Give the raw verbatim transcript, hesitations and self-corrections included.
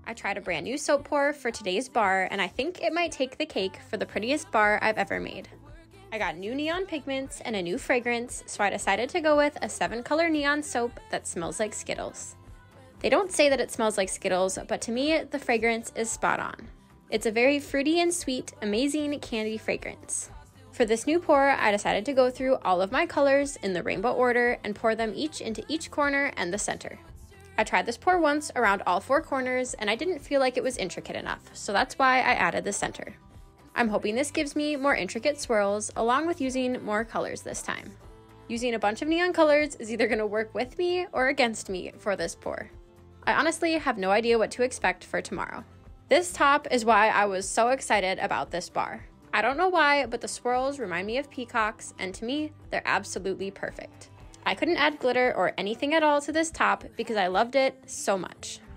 I tried a brand new soap pour for today's bar, and I think it might take the cake for the prettiest bar I've ever made. I got new neon pigments and a new fragrance, so I decided to go with a seven color neon soap that smells like Skittles. They don't say that it smells like Skittles, but to me, the fragrance is spot on. It's a very fruity and sweet, amazing candy fragrance. For this new pour, I decided to go through all of my colors in the rainbow order and pour them each into each corner and the center. I tried this pour once around all four corners and I didn't feel like it was intricate enough, so that's why I added the center. I'm hoping this gives me more intricate swirls along with using more colors this time. Using a bunch of neon colors is either going to work with me or against me for this pour. I honestly have no idea what to expect for tomorrow. This top is why I was so excited about this bar. I don't know why, but the swirls remind me of peacocks, and to me, they're absolutely perfect. I couldn't add glitter or anything at all to this top because I loved it so much.